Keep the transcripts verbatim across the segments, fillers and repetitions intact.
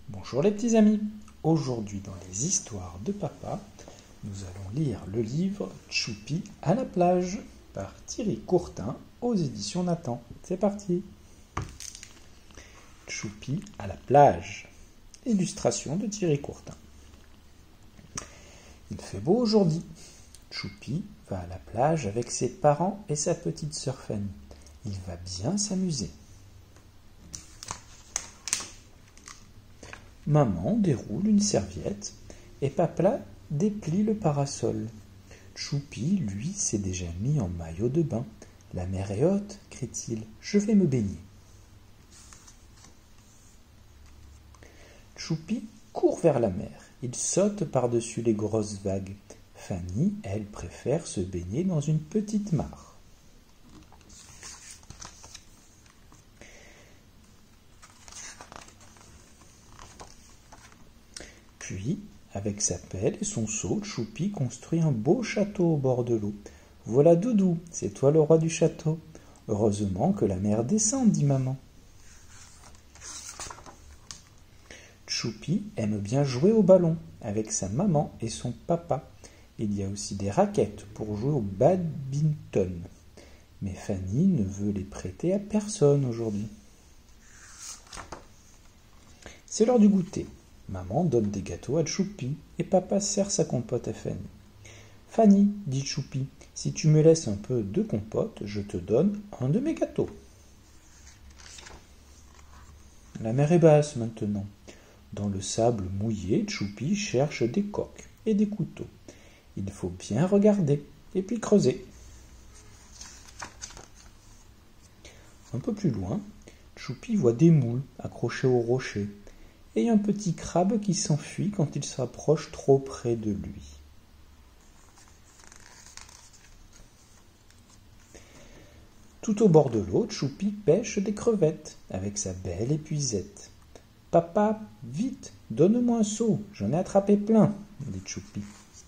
Bonjour les petits amis. Aujourd'hui dans les histoires de papa, nous allons lire le livre Tchoupi à la plage par Thierry Courtin aux éditions Nathan. C'est parti. Tchoupi à la plage. Illustration de Thierry Courtin. Il fait beau aujourd'hui. Tchoupi va à la plage avec ses parents et sa petite sœur Fanny. Il va bien s'amuser. Maman déroule une serviette et papa déplie le parasol. Tchoupi, lui, s'est déjà mis en maillot de bain. La mer est haute, crie-t-il. Je vais me baigner. Tchoupi court vers la mer. Il saute par-dessus les grosses vagues. Fanny, elle, préfère se baigner dans une petite mare. Puis, avec sa pelle et son seau, Tchoupi construit un beau château au bord de l'eau. « Voilà Doudou, c'est toi le roi du château. Heureusement que la mer descend, dit maman. » Tchoupi aime bien jouer au ballon avec sa maman et son papa. Il y a aussi des raquettes pour jouer au badminton. Mais Fanny ne veut les prêter à personne aujourd'hui. C'est l'heure du goûter. Maman donne des gâteaux à Tchoupi et papa sert sa compote à Fanny. « Fanny, dit Tchoupi, si tu me laisses un peu de compote, je te donne un de mes gâteaux. » La mer est basse maintenant. Dans le sable mouillé, Tchoupi cherche des coques et des couteaux. Il faut bien regarder et puis creuser. Un peu plus loin, Tchoupi voit des moules accrochés au rocher et un petit crabe qui s'enfuit quand il s'approche trop près de lui. Tout au bord de l'eau, Tchoupi pêche des crevettes avec sa belle épuisette. « Papa, vite, donne-moi un seau, j'en ai attrapé plein, » dit Tchoupi.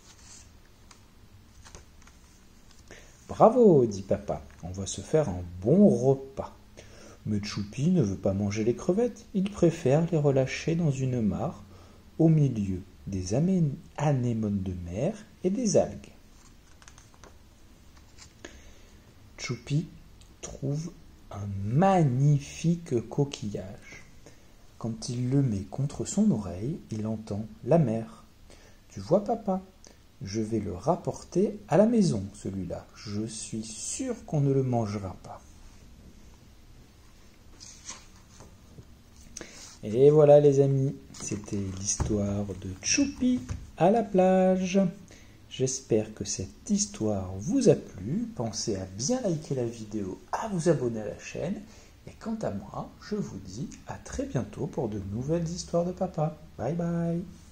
« Bravo, dit papa, on va se faire un bon repas. » Mais Tchoupi ne veut pas manger les crevettes, il préfère les relâcher dans une mare au milieu des anémones de mer et des algues. Tchoupi trouve un magnifique coquillage. Quand il le met contre son oreille, il entend la mer. « Tu vois, papa, je vais le rapporter à la maison, celui-là. Je suis sûr qu'on ne le mangera pas. » Et voilà les amis, c'était l'histoire de Tchoupi à la plage. J'espère que cette histoire vous a plu. Pensez à bien liker la vidéo, à vous abonner à la chaîne. Et quant à moi, je vous dis à très bientôt pour de nouvelles histoires de papa. Bye bye.